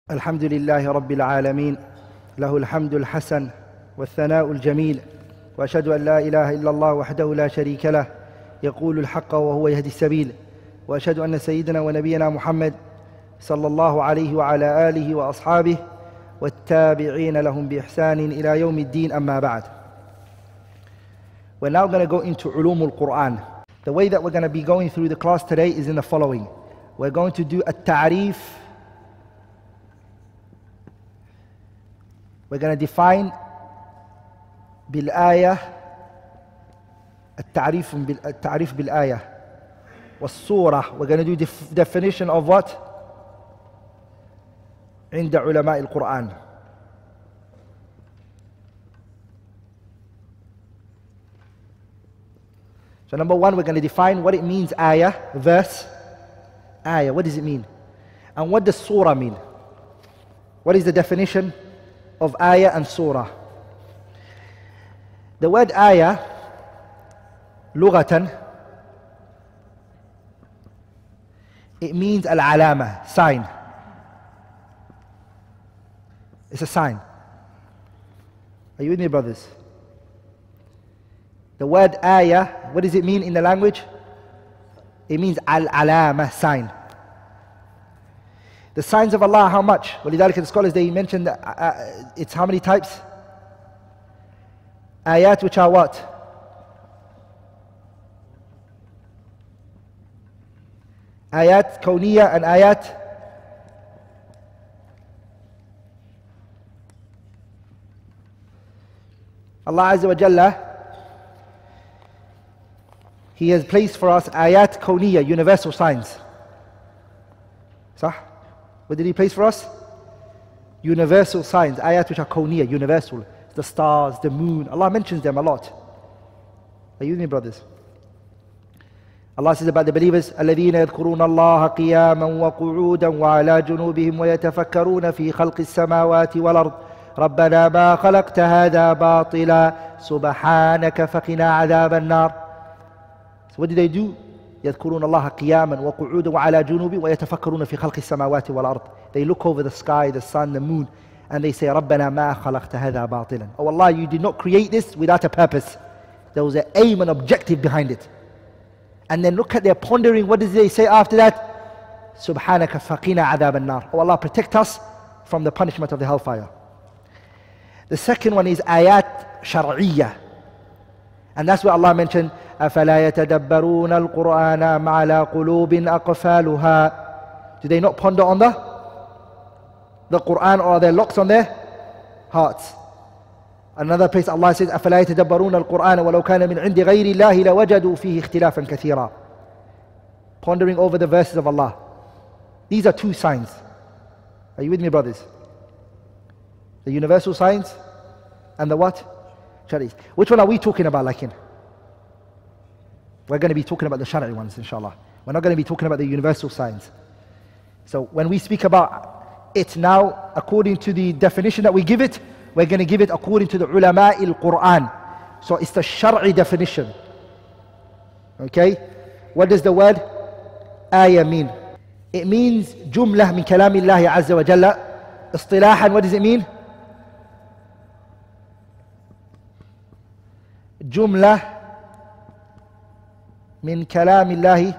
الحمد لله رب العالمين له الحمد الحسن والثناء الجميل وأشهد أن لا إله إلا الله وحده لا شريك له يقول الحق وهو يهدي السبيل وأشهد أن سيدنا ونبينا محمد صلى الله عليه وعلى آله وأصحابه والتابعين لهم بإحسان إلى يوم الدين أما بعد. We're now going to go into علوم القرآن. The way that we're going to be going through the class today is in the following. We're going to do التعريف. We're going to define بالآية التعريف بالآية والصورة. We're going to do definition of what? عند علماء القرآن. So number one, we're going to define what it means, ayah, verse. Ayah, what does it mean? And what does surah mean? What is the definition of ayah and surah? The word ayah, لغة, it means al-alama, sign. It's a sign. Are you with me, brothers? The word ayah, what does it mean in the language? It means al-alama, sign. The signs of Allah, how much? ولذلك the scholars, they mentioned that it's how many types? Ayat, which are what? Ayat kawniyah and ayat Allah Azza wa Jalla, He has placed for us ayat kawniyah, universal signs. Sah? What did He place for us? Universal signs, ayat which are kawniyah, universal. The stars, the moon, Allah mentions them a lot. Are you with me, brothers? Allah says about the believers, الَّذِينَ يَذْكُرُونَ اللَّهَ قِيَامًا وَقُعُودًا وَعَلَى جُنُوبِهِمْ وَيَتَفَكَّرُونَ فِي خَلْقِ السَّمَاوَاتِ وَالْأَرْضِ رَبَّنَا مَا خَلَقْتَ هَذَا بَاطِلًا سُبْحَانَكَ فَقِنَا عَذَابَ النَّارِ. So what do? يذكرون الله قياما وقعودا وعلى جنوبهم ويتفكرون في خلق السماوات والأرض. They look over the sky, the sun, the moon, and they say, ربنا ما خلقت هذا باطلا. Oh Allah, you did not create this without a purpose. There was an aim and objective behind it. And then look at their pondering. What does they say after that? سبحانك فقنا عذاب النار. Oh Allah, protect us from the punishment of the hellfire. The second one is ayat shar'iyyah. And that's where Allah mentioned, أَفَلَا يَتَدَبَّرُونَ الْقُرْآنَ أَمْ عَلَىٰ قُلُوبٍ أَقْفَالُهَا. Do they not ponder on the Qur'an, or are there locks on their hearts? Another place Allah says, أَفَلَا يَتَدَبَّرُونَ الْقُرْآنَ وَلَوْ كَانَ مِنْ عِنْدِ غَيْرِ اللَّهِ لَوَجَدُوا فِيهِ اخْتِلَافًا كَثِيرًا. Pondering over the verses of Allah. These are two signs. Are you with me, brothers? The universal signs and the what? Shari. Which one are we talking about, Lakin? We're going to be talking about the Shari ones, inshallah. We're not going to be talking about the universal signs. So when we speak about it now, according to the definition that we give it, we're going to give it according to the ulama al-Quran. So it's the Shari definition. Okay? What does the word ayah mean? It means jumlah min kalamillahi azza wa jalla. Istilahan, what does it mean? جملة من كلام الله.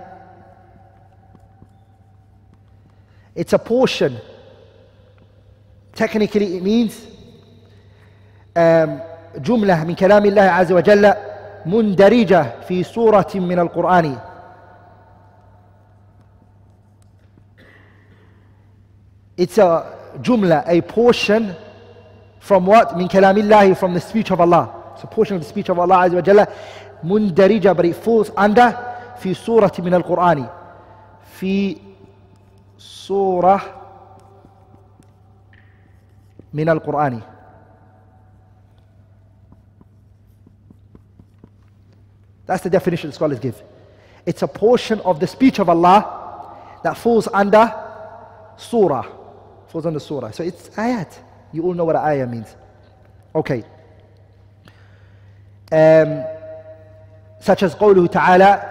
It's a portion. Technically it means جملة من كلام الله عز وجل مندرجة في سورة من القرآن. It's a jumla, a portion from what? من كلام الله, from the speech of Allah. It's a portion of the speech of Allah Azza wa Jalla, mundarija, but it falls under في سورة من القرآن. في سورة من القرآن. That's the definition the scholars give. It's a portion of the speech of Allah that falls under surah. Falls under surah. So it's ayat. You all know what ayah means. Okay. Such as قوله تعالى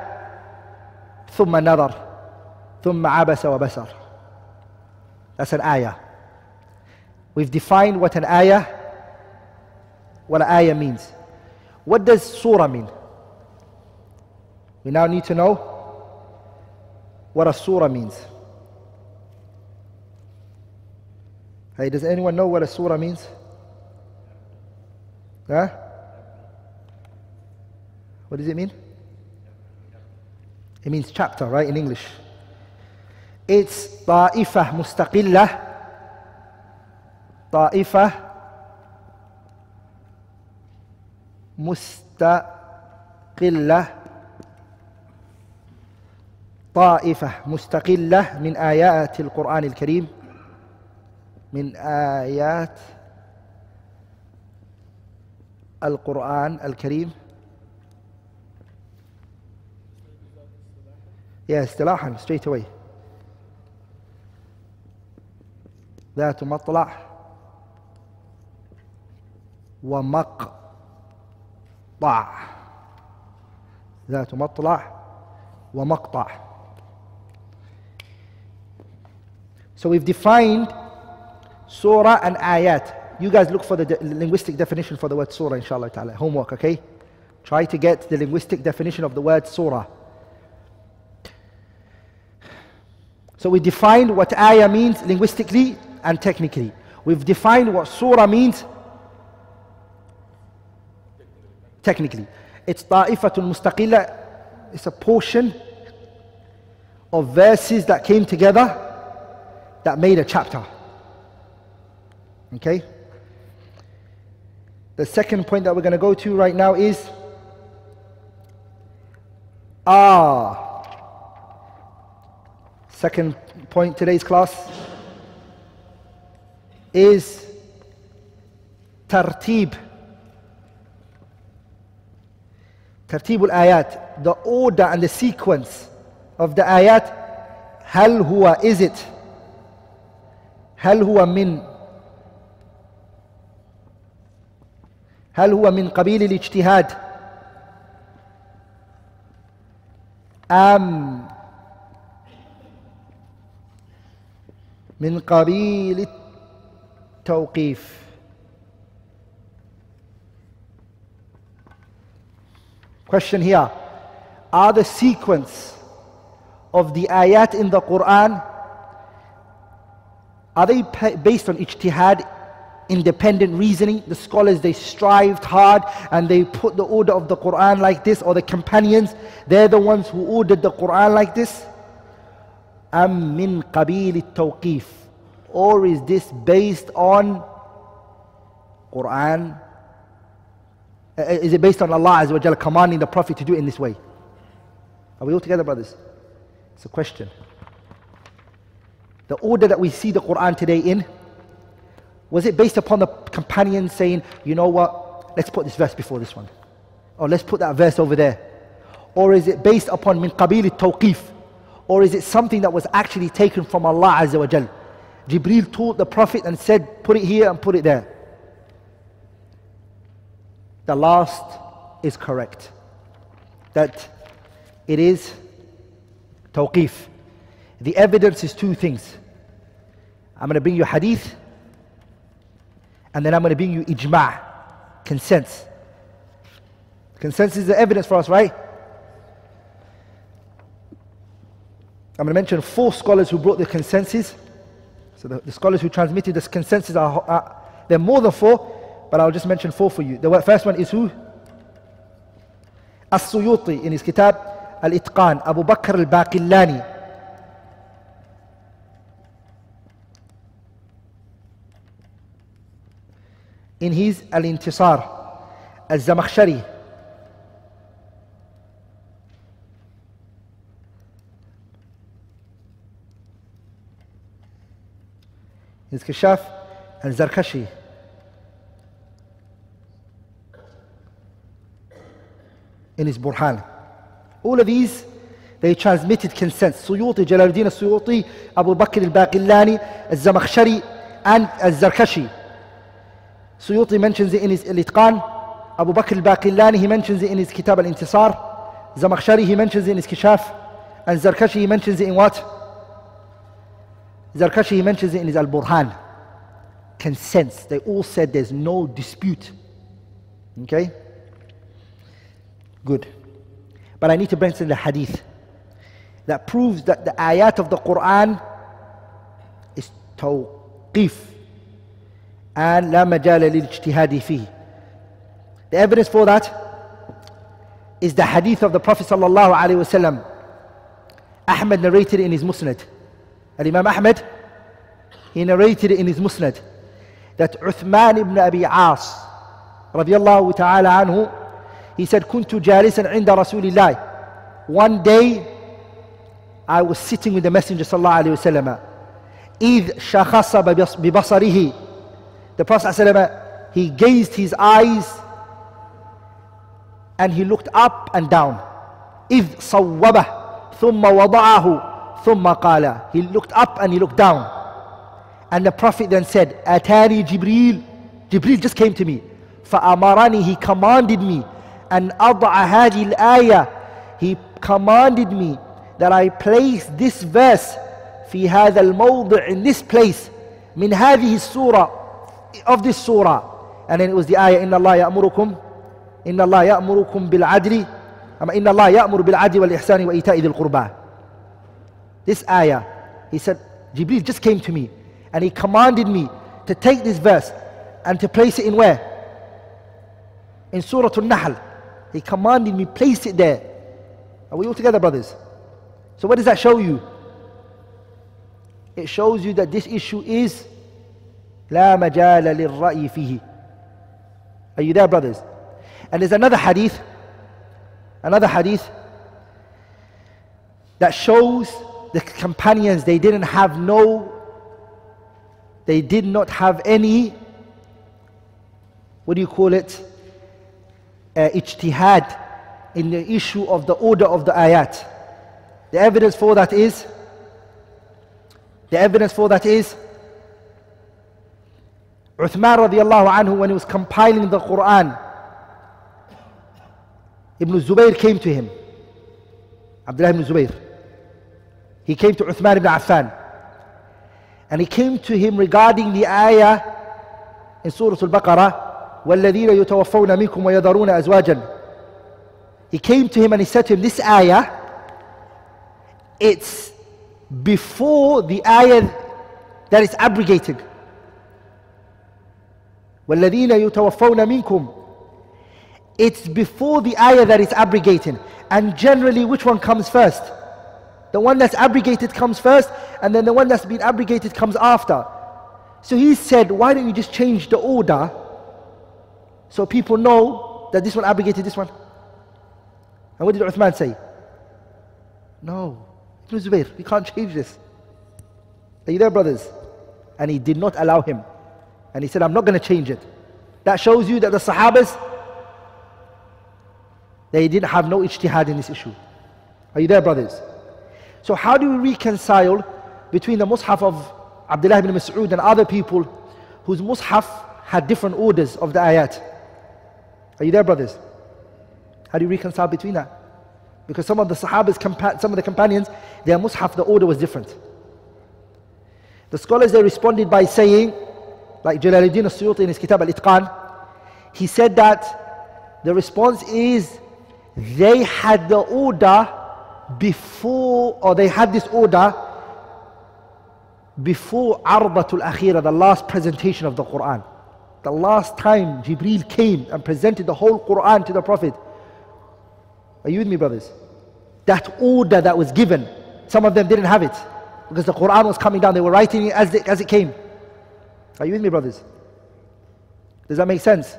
ثم نظر ثم عبس وبسر. That's an ayah. We've defined what an ayah means. What does surah mean? We now need to know what a surah means. Hey, does anyone know what a surah means? Huh? What does it mean? It means chapter, right, in English. It's طائفة مستقلة. طائفة مستقلة. طائفة مستقلة من آيات القرآن الكريم. من آيات القرآن الكريم. Yeah, اصطلاحا, straight away. ذات مطلع ومقطع. ذات مطلع ومقطع. So we've defined surah and ayat. You guys look for the linguistic definition for the word surah, inshallah ta'ala. Homework, okay? Try to get the linguistic definition of the word surah. So we defined what ayah means linguistically and technically. We've defined what surah means technically. It's ta'ifatun mustaqilla. It's a portion of verses that came together that made a chapter. Okay? The second point that we're going to go to right now is second point today's class is tartib. Tartib al-ayat, the order and the sequence of the ayat. Hal huwa, is it? Hal huwa min qabil al-ijtihad am min qabil al-tawqif? Question here: are the sequence of the ayat in the Quran, are they based on ijtihad, independent reasoning? The scholars, they strived hard and they put the order of the Quran like this, or the companions, they're the ones who ordered the Quran like this? Am min qabil al-tawqif, or is this based on Quran? Is it based on Allah Azza wa Jalla commanding the Prophet to do it in this way? Are we all together, brothers? It's a question. The order that we see the Quran today in, was it based upon the companions saying, you know what, let's put this verse before this one, or let's put that verse over there? Or is it based upon min qabil al-tawqif? Or is it something that was actually taken from Allah Azza wa Jalla? Jibreel taught the Prophet and said, put it here and put it there. The last is correct, that it is tawqif. The evidence is two things. I'm going to bring you hadith, and then I'm going to bring you ijma', consensus. Consensus is the evidence for us, right? I'm going to mention 4 scholars who brought the consensus. So the scholars who transmitted this consensus are there are more than 4, but I'll just mention 4 for you. The first one is who? As-Suyuti in his kitab Al-Itqan, Abu Bakr al-Baqillani. In his Al-Intisar, Al-Zamakhshari. His Kashaf, Al-Zarkashi. In his Burhan. All of these, they transmitted consensus. Suyuti, Jalaluddin al-Suyuti, Abu Bakr al-Baqillani, al-Zamakhshari, and al-Zarkashi. Suyuti mentions it in his Al-Itqan. Abu Bakr al-Baqillani, he mentions it in his Kitab al-Intisar. Zamakhshari, he mentions it in his Kashaf. And Zarkashi, he mentions it in what? Zarkashi, he mentions it in his Al-Burhan. consensus. They all said there's no dispute. Okay? Good. But I need to bring in the hadith that proves that the ayat of the Quran is tawqif and la majala lil ijtihadi fihi. The evidence for that is the hadith of the Prophet sallallahu alaihi wasallam. Ahmad narrated in his Musnad. And Imam Ahmad, he narrated in his Musnad that Uthman ibn Abi As radiyallahu ta'ala anhu, he said, Kuntu jalisan inda Rasulillah. One day, I was sitting with the Messenger sallallahu alayhi wa sallam. إِذْ شَخَصَ بِبَصَرِهِ. The Prophet sallallahu alayhi wa sallam, he gazed his eyes and he looked up and down. إِذْ صَوَّبَهُ ثُمَّ وَضَعَهُ ثُمَّ قَالَ. He looked up and he looked down. And the Prophet then said, أَتَانِي Jibreel. Jibreel just came to me. فَأَمَرَنِي. He commanded me. And أَضَعَ هَذِهِ الْآيَةِ. He commanded me that I place this verse في هذا الموضع, in this place, من هذه السورة, of this surah. And then it was the ayah, إن الله يأمركم بالعدل, إن الله يأمر بالعدل والإحسان وإيتاء ذي القربى. This ayah, he said, Jibreel just came to me and he commanded me to take this verse and to place it in where? In Surah An-Nahl. He commanded me, place it there. Are we all together, brothers? So what does that show you? It shows you that this issue is لا مجال للرأي فيه. Are you there, brothers? And there's another hadith that shows the companions, they did not have any, what do you call it, ijtihad in the issue of the order of the ayat. The evidence for that is Uthman radiallahu anhu, when he was compiling the Quran, Ibn Zubayr came to him. Abdullah ibn Zubayr. He came to Uthman ibn Affan. And he came to him regarding the ayah in Surah Al-Baqarah, وَالَّذِينَ يُتَوَفَّوْنَ مِنْكُمْ وَيَذَرُونَ أَزْوَاجًا. He came to him and he said to him, this ayah, it's before the ayah that is abrogated. وَالَّذِينَ يُتَوَفَّوْنَ مِنْكُمْ. It's before the ayah that is abrogated. And generally, which one comes first? The one that's abrogated comes first, and then the one that's been abrogated comes after. So he said, why don't you just change the order so people know that this one abrogated this one? And what did Uthman say? No, Ibn Zubayr, we can't change this. Are you there, brothers? And he did not allow him. And he said, I'm not going to change it. That shows you that the Sahabas, they didn't have no ijtihad in this issue. Are you there, brothers? So how do we reconcile between the Mus'haf of Abdullah ibn Mas'ud and other people whose Mus'haf had different orders of the ayat? Are you there, brothers? How do you reconcile between that? Because some of the Sahabas, some of the companions, their Mus'haf, the order was different. The scholars, they responded by saying, like Jalaluddin al-Suyuti in his Kitab al-Itqan, he said that the response is they had the order before, or they had this order before Arbatul Akhira, the last presentation of the Quran. The last time Jibreel came and presented the whole Quran to the Prophet. Are you with me, brothers? That order that was given, some of them didn't have it because the Quran was coming down. They were writing it as it came. Are you with me, brothers? Does that make sense?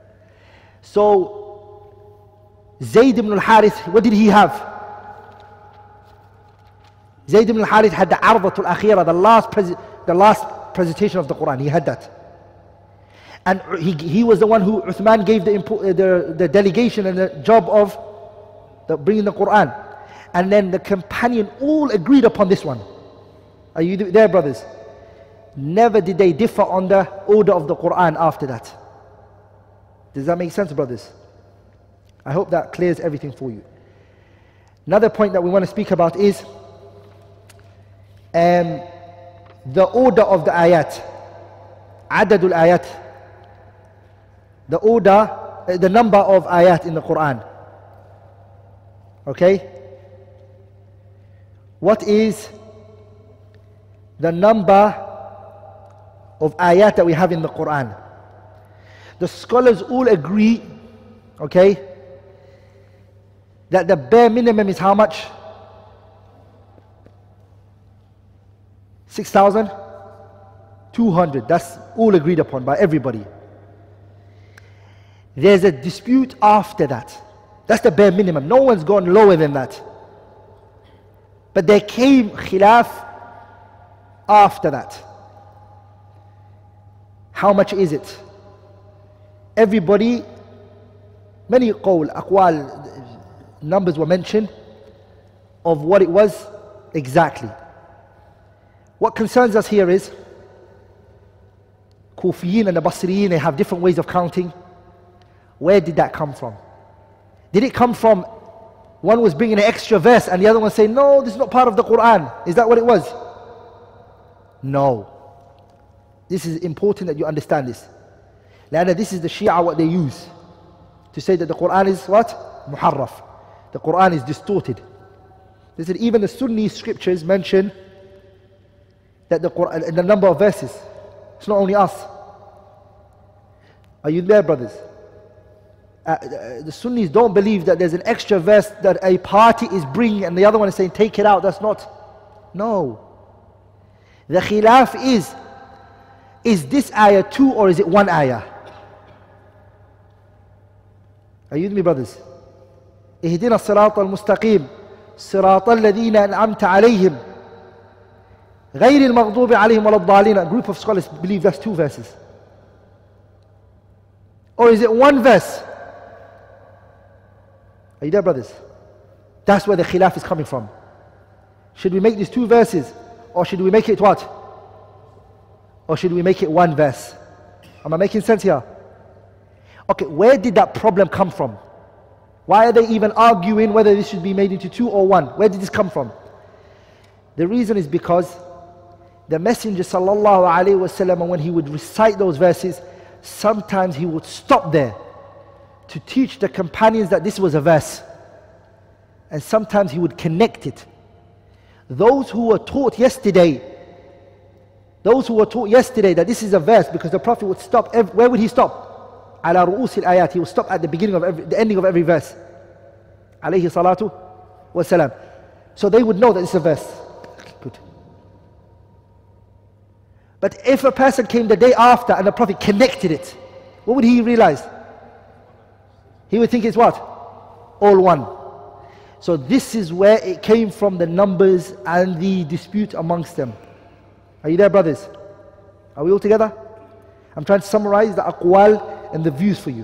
So, Zayd ibn al-Harith, what did he have? Zayd ibn al-Harith had the Arbatul Akhira, the last presentation of the Quran. He had that. And he was the one who Uthman gave the delegation and the job of bringing the Quran. And then the companion all agreed upon this one. Are you there, brothers? Never did they differ on the order of the Quran after that. Does that make sense, brothers? I hope that clears everything for you. Another point that we want to speak about is the order of the ayat. Adadul ayat. The order, the number of ayat in the Quran. Okay? What is the number of ayat that we have in the Quran? The scholars all agree, okay, that the bare minimum is how much? 6,200. That's all agreed upon by everybody. There's a dispute after that. That's the bare minimum. No one's gone lower than that. But there came khilaf after that. How much is it? Everybody, many aqwal, numbers were mentioned of what it was exactly. What concerns us here is Kufiyin and the Basriyin, they have different ways of counting. Where did that come from? Did it come from one was bringing an extra verse and the other one saying, no, this is not part of the Quran? Is that what it was? No. This is important that you understand this. Lana, this is the Shia, what they use to say that the Quran is what? Muharraf. The Quran is distorted. They said even the Sunni scriptures mention that the Quran, the number of verses. It's not only us. Are you there, brothers? The Sunnis don't believe that there's an extra verse that a party is bringing and the other one is saying take it out. That's not. No. The khilaf is this ayah 2 or is it 1 ayah? Are you with me, brothers? اهدنا الصراط المستقيم صراط الذين أنعمت عليهم غير المغضوب عليهم ولا الضالين. A group of scholars believe that's 2 verses. Or is it 1 verse? Are you there, brothers? That's where the khilaf is coming from. Should we make these 2 verses? Or should we make it what? Or should we make it 1 verse? Am I making sense here? Okay, where did that problem come from? Why are they even arguing whether this should be made into 2 or 1? Where did this come from? The reason is because the Messenger sallallahu alaihi wasallam, when he would recite those verses, sometimes he would stop there to teach the companions that this was a verse. And sometimes he would connect it. Those who were taught yesterday that this is a verse, because the Prophet would stop, where would he stop? Ala ru'usil ayat, he would stop at the beginning of the ending of every verse. Alayhi salatu wasalam. So they would know that it's a verse. Okay, good. But if a person came the day after and the Prophet connected it, what would he realize? He would think it's what? All 1. So this is where it came from, the numbers and the dispute amongst them. Are you there, brothers? Are we all together? I'm trying to summarize the aqwal and the views for you.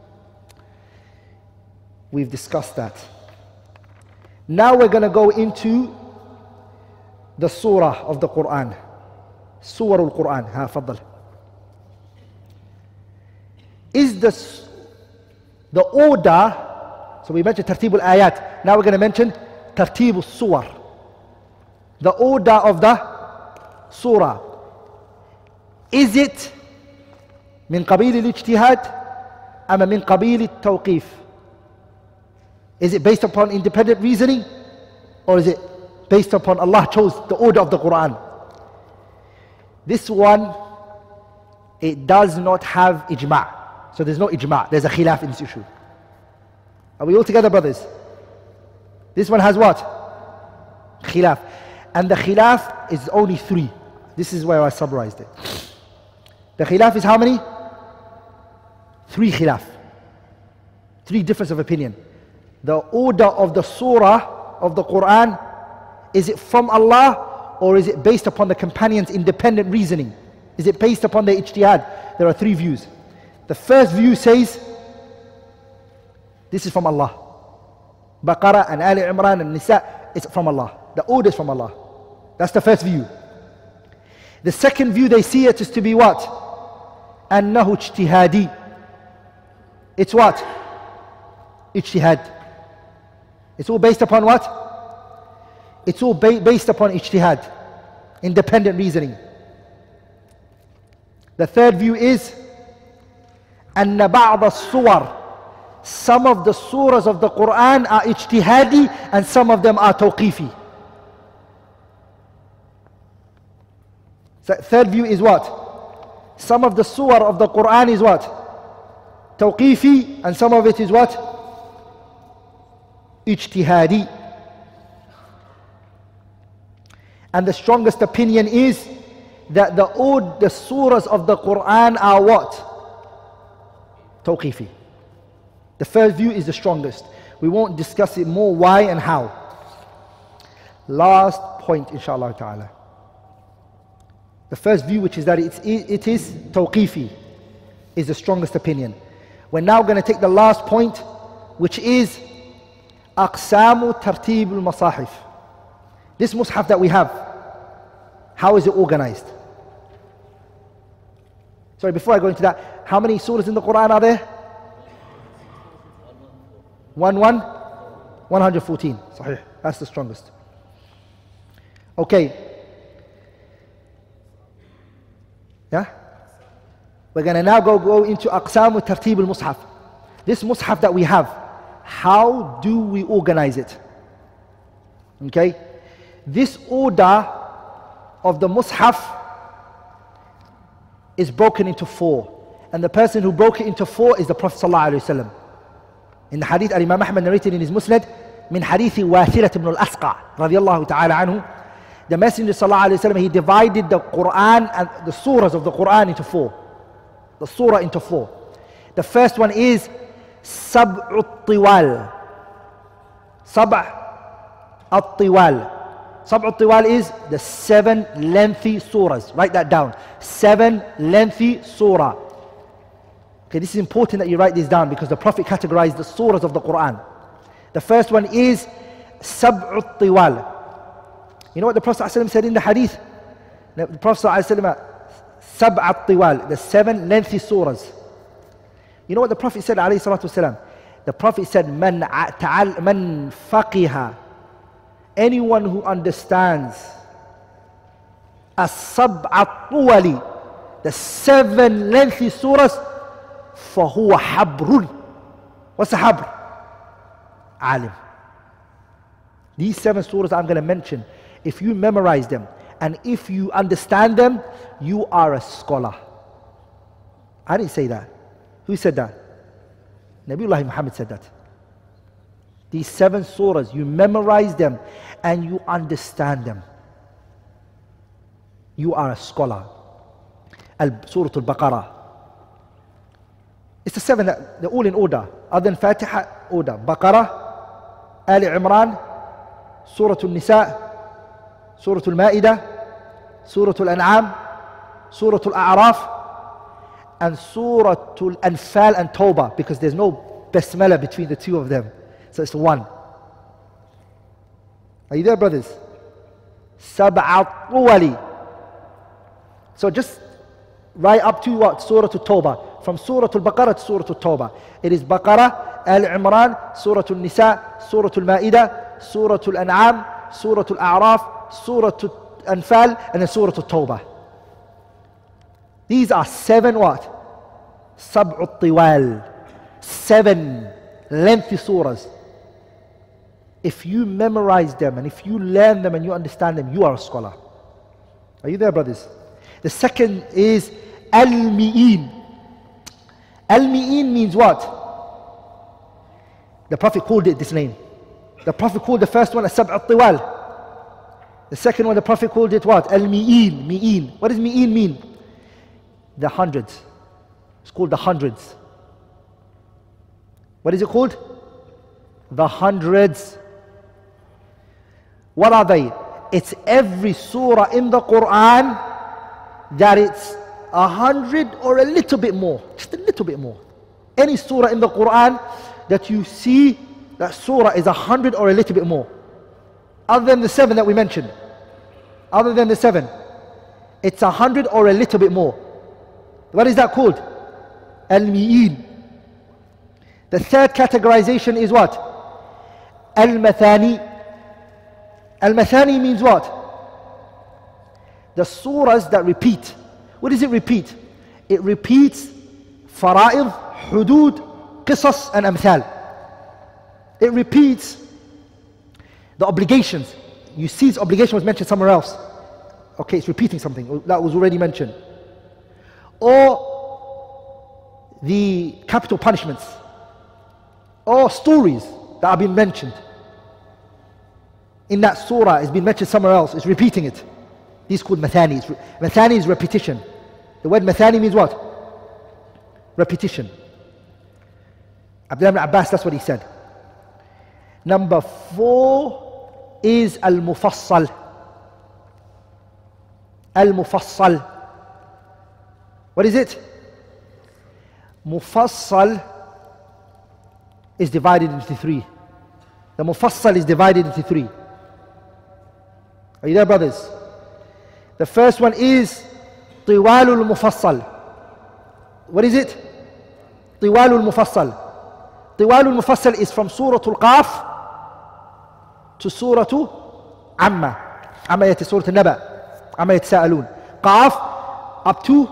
We've discussed that. Now we're going to go into the surah of the Quran. Surah al-Quran. Ha, faddal. Is the order, so we mentioned tartib al-ayat. Now we're going to mention tartib al-suwar. The order of the surah. Is it من قبيل الاجتهاد أم من قبيل التوقيف? Is it based upon independent reasoning, or is it based upon Allah chose the order of the Quran? This one, it does not have ijma'. So there's no ijma'. There's a khilaf in this issue. Are we all together, brothers? This one has what? Khilaf. And the khilaf is only 3. This is where I summarized it. The khilaf is how many? 3 khilaf. 3 difference of opinion. The order of the surah of the Quran, is it from Allah or is it based upon the companions' independent reasoning? Is it based upon their ijtihad? There are 3 views. The first view says this is from Allah. Baqarah and Ali Imran and Nisa, it's from Allah. The order is from Allah. That's the first view. The second view, they see it is to be what? Annahu ijtihadi. It's what? Ijtihad. It's all based upon what? It's all based upon ijtihad. Independent reasoning. The third view is أن بعض الصور, some of the surahs of the Quran are ijtihadi and some of them are tawqifi. So third view is what? Some of the surah of the Quran is what? Tawqifi, and some of it is what? Ijtihadi. And the strongest opinion is that the surahs of the Quran are what? Tawqifi. The first view is the strongest. We won't discuss it more, why and how. Last point, inshallah ta'ala. The first view, which is that it is tawqifi, is the strongest opinion. We're now going to take the last point, which is aqsamu tartib al-masahif. This mushaf that we have, how is it organized? Sorry, before I go into that, how many surahs in the Quran are there? 114. Sahih. That's the strongest. Okay. Yeah? We're going to now go into aqsamu tartib al-mushaf. This mushaf that we have, how do we organize it? Okay? This order of the mushaf is broken into 4. And the person who broke it into 4 is the Prophet sallallahu alaihi wasallam. In the hadith, Imam Ahmad narrated in his Musnad, min hadithi Wathilat ibn al-Asqa, radiyallahu ta'ala anhu, the Messenger sallallahu alaihi wasallam, he divided the Quran and the surahs of the Quran into 4. The surah into 4. The first one is Sab'u Tiwal. Sab'u Tiwal. Sab'u Tiwal is the 7 lengthy surahs. Write that down. 7 lengthy surah. Okay, this is important that you write this down because the Prophet categorized the surahs of the Quran. The first one is Sab'u Tiwal. You know what the Prophet ﷺ said in the hadith? The Prophet ﷺ, Sab'at Tiwal, the 7 lengthy surahs. You know what the Prophet said, alayhi salatu wasalam? The Prophet said, Man faqiha, anyone who understands as-sab'at tiwali, the 7 lengthy surahs, fahuwa habrun. What's a habr? Alim. These 7 surahs I'm going to mention, if you memorize them and if you understand them, you are a scholar. I didn't say that. Who said that? Nabiullah Muhammad said that. These 7 surahs, you memorize them and you understand them. You are a scholar. Surah Al-Baqarah. It's the 7 that they're all in order. Other than Fatiha, order. Baqarah, Ali Imran, Surah Al-Nisa, Surah Al-Ma'idah, Surah Al-An'am, Surah Al-A'raf, and Surah Al-Anfal and Tawbah, because there's no basmala between the 2 of them. So it's 1. Are you there, brothers? Sab'at Tuwali. So just right up to what? Surah Al-Tawbah. From Surah Al-Baqarah to Surah Al-Tawbah. It is Baqarah, Al-Imran, Surah Al-Nisa, Surah Al-Ma'idah, Surah Al-An'am, Surah Al-A'raf, Surah Al-Anfal, and then Surah Al-Tawbah. These are 7 what? Sab'u Tiwal. 7 lengthy surahs. If you memorize them and if you learn them and you understand them, you are a scholar. Are you there, brothers? The second is Al-Mi'in. Al-Mi'in means what? The Prophet called it this name. The Prophet called the first one As-Sab'u Tiwal. The second one, the Prophet called it what? Al-Mi'in. Mi'in. What does Mi'in mean? The hundreds. It's called the hundreds. What is it called? The hundreds. What are they? It's every surah in the Quran that it's 100 or a little bit more. Just a little bit more. Any surah in the Quran that you see, that surah is 100 or a little bit more. Other than the 7 that we mentioned. Other than the 7. It's 100 or a little bit more. What is that called? Al-Mi'in. The third categorization is what? Al-Mathani. Al-Mathani means what? The surahs that repeat. What does it repeat? it repeats fara'id, hudud, qisas and amthal. It repeats the obligations. You see its obligation was mentioned somewhere else. Okay, it's repeating something that was already mentioned. Or the capital punishments. Or stories that have been mentioned in that surah, it's been mentioned somewhere else, it's repeating it. These are called mathani. Mathani is repetition. The word mathani means what? Repetition. Abdullah ibn Abbas, that's what he said. Number 4 is al-mufassal. Al-mufassal. What is it? Mufassal is divided into 3. The mufassal is divided into 3. Are you there, brothers? The first one is Tiwalul Mufassal. What is it? Tiwalul Mufassal. Tiwalul Mufassal is from Surah Al-Qaf to Surah Amma. Amma yati Surah Al-Naba. Amma yatasa'alun. Qaf up to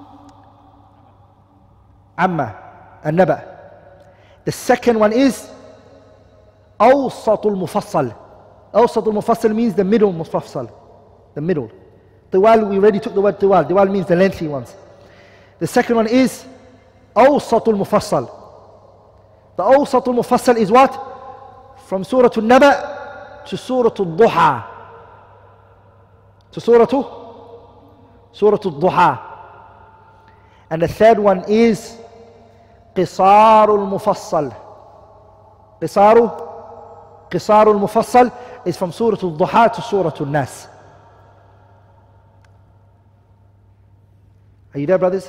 Amma and Naba. The second one is Awsatul Mufassal. Awsatul Mufassal means the middle Mufassal. The middle. Tiwal, we already took the word Tiwal. Tiwal means the lengthy ones. The second one is Awsatul Mufassal. The Awsatul Mufassal is what? From Surah Al-Naba to Surah Al-Duha. To Surah Al-Duha. And the third one is Qisarul Mufassal. Qisarul Mufassal is from Surah Al-Duha to Surah Al-Nas. Are you there, brothers?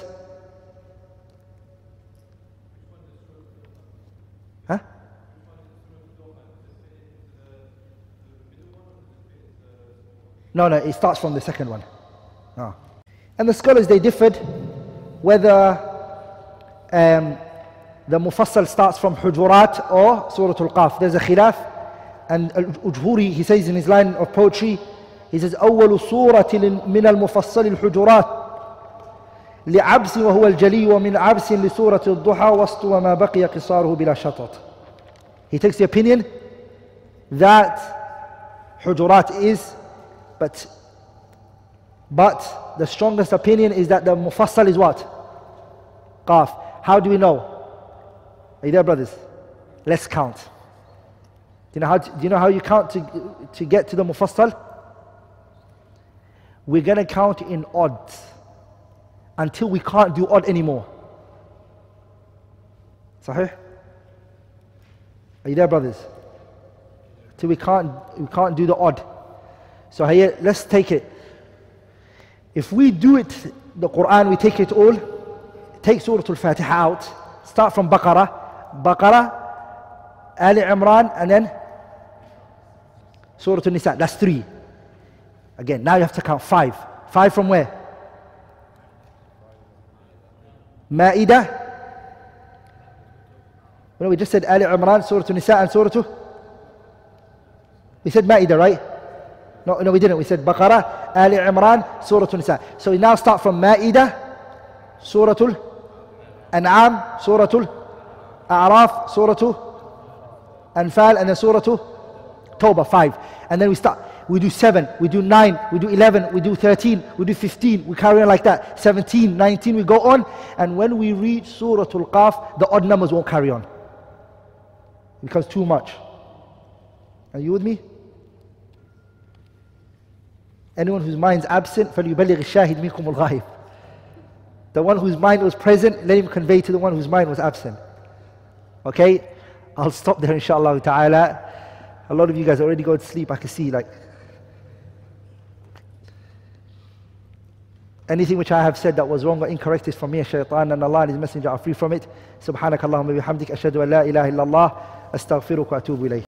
Huh? No, it starts from the second one. No. And the scholars, they differed whether the Mufassal starts from Hujurat or Surah Al-Qaf. There's a khilaf, and Al-Ujhuri, he says in his line of poetry, he says أول سورة من المفصل الحجرات لعبس وهو الجلي ومن عبس لسورة الضحى وسط وما بقي قصاره بلا شطط. He takes the opinion that Hujurat is, but the strongest opinion is that the Mufassal is what? Qaf. How do we know? Are you there, brothers? Let's count. Do you know how you count to get to the Mufassal? We're going to count in odds until we can't do odd anymore. Sahih? Are you there, brothers? Till we can't do the odd. So here, let's take it. If we do it, the Quran, we take it all, take Surah Al-Fatiha out, start from Baqarah, Ali Imran, and then Surah Al-Nisa. That's 3. Again, now you have to count 5. 5 from where? Ma'idah. Well, we just said Ali Imran, Surah Al-Nisa, and Surah Al... We said Ma'idah, right? No, we didn't. We said Baqarah, Ali Imran, Surah Al-Nisa. So we now start from Ma'idah, Surah Al-An'am, Surah Al-A'raf, Surah Al-Anfal, and then Surah Al-Tawbah, 5. And then we start. We do 7, we do 9, we do 11, we do 13, we do 15, we carry on like that. 17, 19, we go on. And when we reach Surah Al-Qaf, the odd numbers won't carry on. It becomes too much. Are you with me? Anyone whose mind's absent, فَلْيُبَلِّغِ الشَّاهِدْ مِنْكُمُ الْغَائِبِ. The one whose mind was present, let him convey to the one whose mind was absent. Okay? I'll stop there, inshallah ta'ala. A lot of you guys already go to sleep, I can see, like. Anything which I have said that was wrong or incorrect is from me, shaitan, and Allah and His Messenger are free from it. Subhanakallahumma bihamdik, ashhadu an la ilaha illallah, astaghfiruka wa atubu ilayh.